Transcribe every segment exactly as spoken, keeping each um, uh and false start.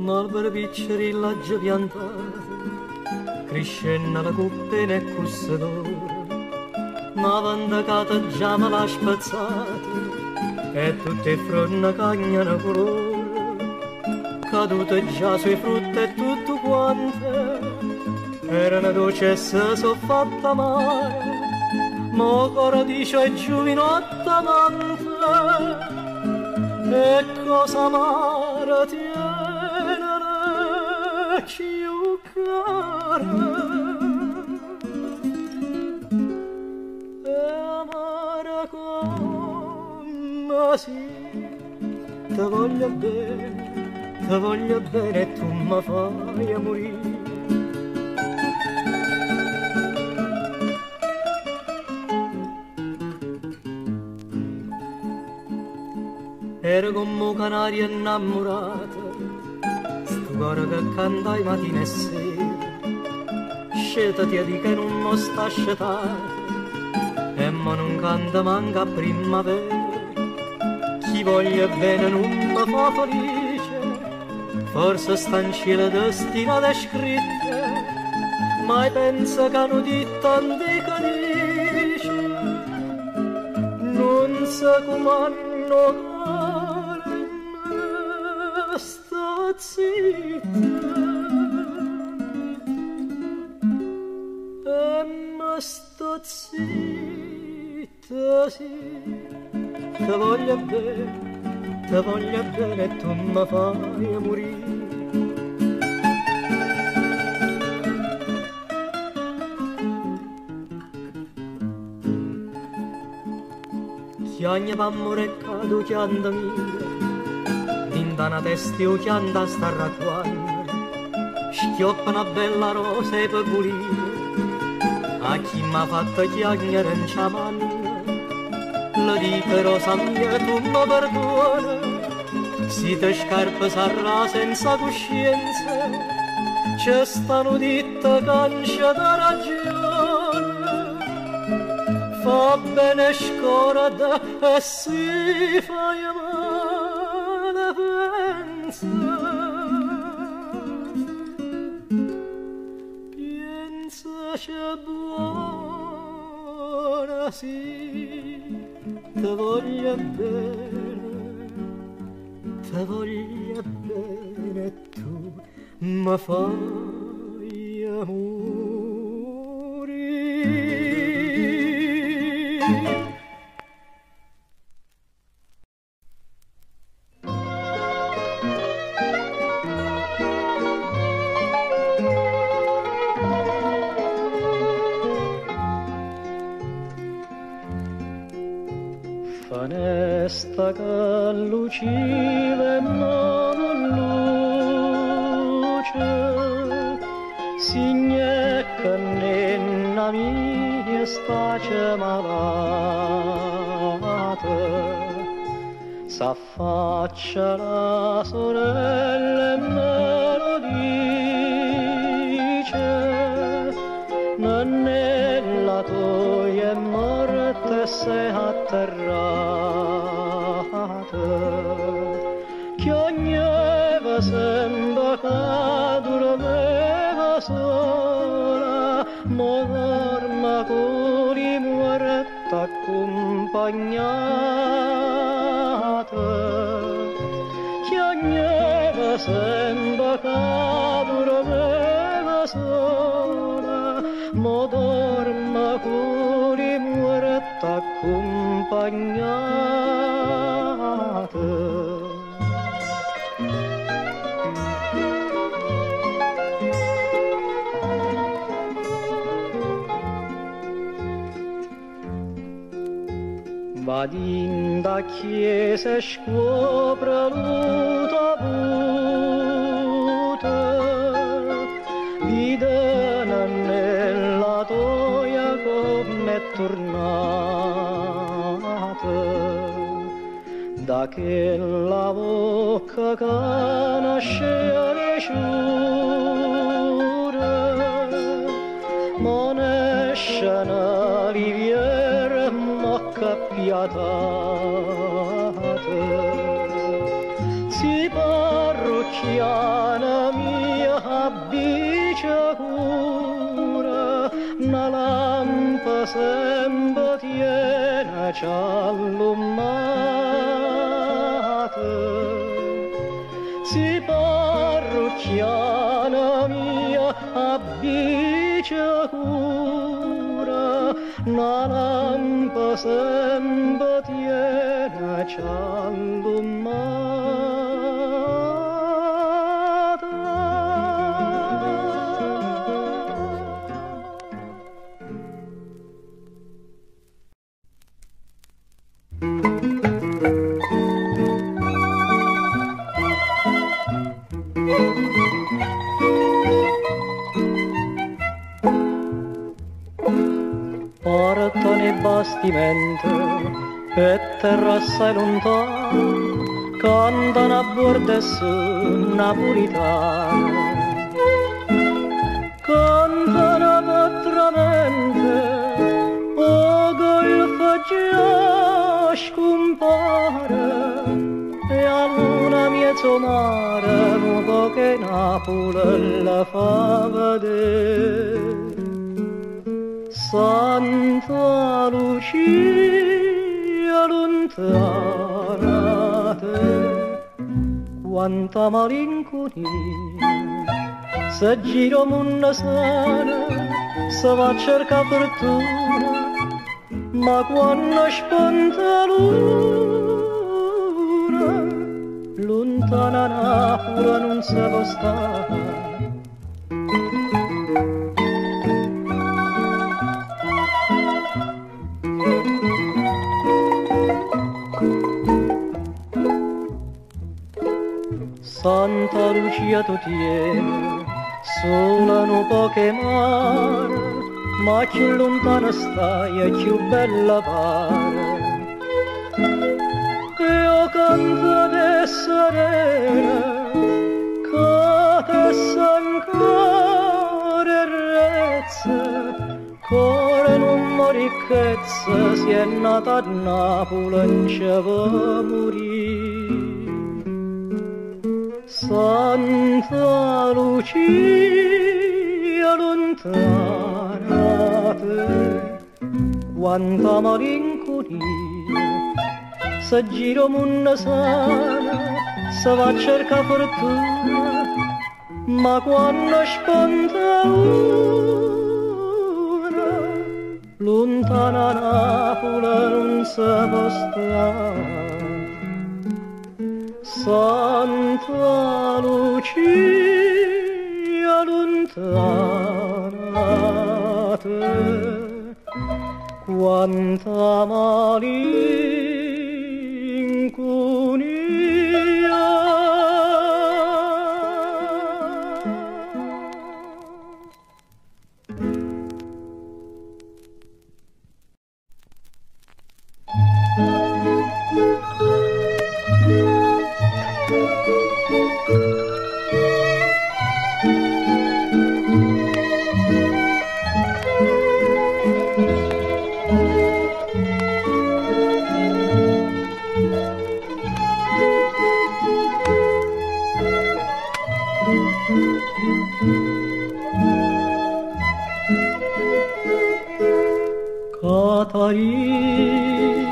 M'albero piccerilla già piantato, crescenna la cuppina e cussadore, ma vandacata già me l'ha spazzata, e tutte fronte cagnano colore, cadute già sui frutti e tutto quante, erano dolcesse so fatta male, ma ora dice giovinotta amante, e cosa amara tiene più cara, e amara come sì, te voglio bene, te voglio bene e tu mi fai morire. Ero come canaria innamorata, sto cuore che cantai mattina e sera, sceltati di che non mi sta scelata, e ma non canta manca a primavera. Chi voglia bene non mi fa felice, forse sta in cielo destinata scritte, mai pensa che hanno detto antica dice, non sa come hanno sta zitta, e ma sto zitta, sì, te voglio bene, te voglio bene e tu mi fai morire. Chiagna p'amore e cado chianda mia, da una testa o chianda sta racquando, schioppa una bella rosa e per pulire, a chi m'ha fatto chiagnere in ciamanna, le dico rosa mia tu mi perdona, se te scarpe sarà senza coscienza, c'è stanno ditte cancia da ragione, fa bene scorda e si fa male pensa, pensa c'è buona sì, te voglio bene, te voglio bene e tu mi fai morire. Fanesta che luciva e non luce, signe che nella mia stace malata, s'affaccia la sorella e me lo dice, nella tua è morte e sei atterrata, che ogni sembra che dormeva sola, ma dorma con i morte accompagnata, che ogni sembra che dormeva sola, ma dorma con i morte accompagnata. Vadin da chiesa e scopre l'utavuta, vide nella toia come è tornata, da quella bocca che nasce resciura, ma nesce una riviera mocca piatata, si parruccia parrocchiana mia abbicia cura, una lampa sempre tiene c'allumata. Si parrocchiana mia abbicia cura, una lampa sempre tiene c'allumata. Portano i bastimenti e terra assai lontana, cantano a bordes napolitane, cantano vetramente, o golfo già scompare, e a luna mezzo mare, un po' che Napoli la fa vedere. Santa Lucia lontana te, quanta malinconia, se giro munna sana, se va a cercare fortuna, ma quando spunta l'una, lontana Napoli non si può stare. Santa Lucia tu tieni, sola un po' che mare, ma più lontana stai e più bella pare. Io canto de serena, che te s'ancora rezza, cuore non moricchezza, si è nata a Napoli, non ci può morire. Santa Lucia lontana te, quanta malinconia, se giro munna sana, se va a cercare fortuna, ma quando spunta una, lontana Napoli non si può stare. Santa Lucia lontana te, quanta malinconia. Catarì,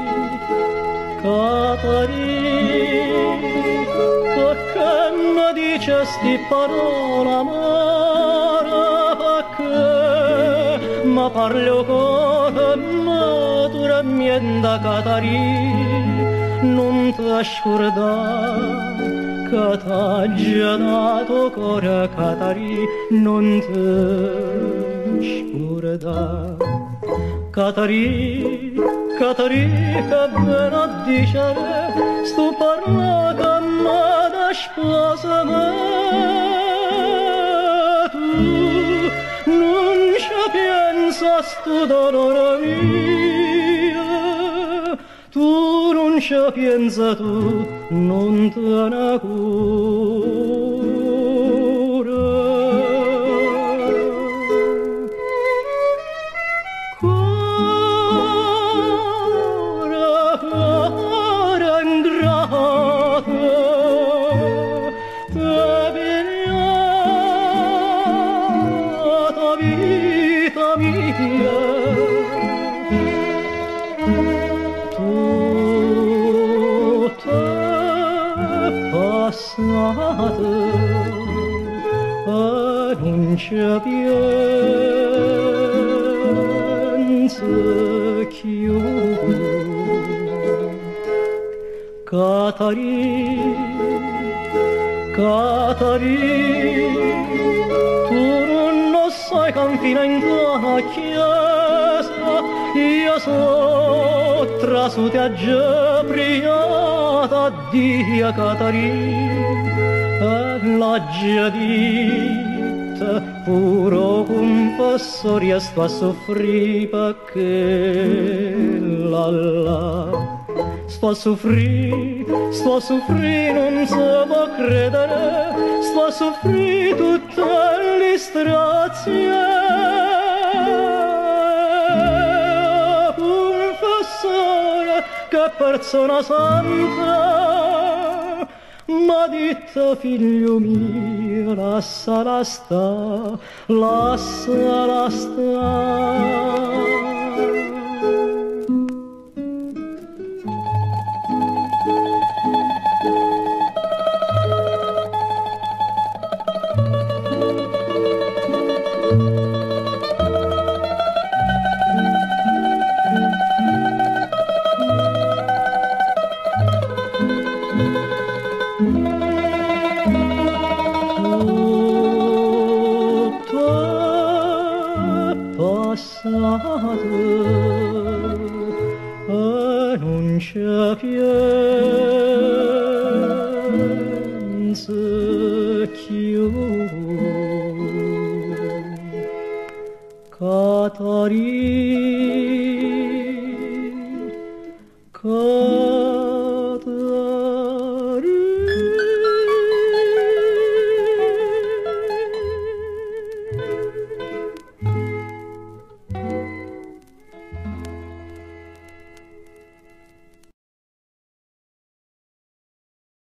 Catarì, perché mi dice sti parola amara, perché ma parlo con me tu rammienta Catarì, non ti scordare che t'ha già dato cuore Catarì, non ti scordare. Catarì, Catarì, che bene a dicere, sto parlando a me da sposa mia. Tu non ci pensa sto dolore mio, tu non ci pensa, tu non te ne cura. Cuore ingrato, te passato e non c'è pienza più. Catarina, Catarina, tu non sai campina in tua chiesa, io so trasuti a gebriata, Dio Catarina, e la giadita, puro confessore, sto a soffrire perché la la. Sto a soffrire, sto a soffrire, non si può credere, sto a soffrire tutte le strazie. Confessore, che persona santa, ma dite figlio mio, lasciala sta, lasciala sta. Passato e non c'è pienza più. Catarina, Catarina.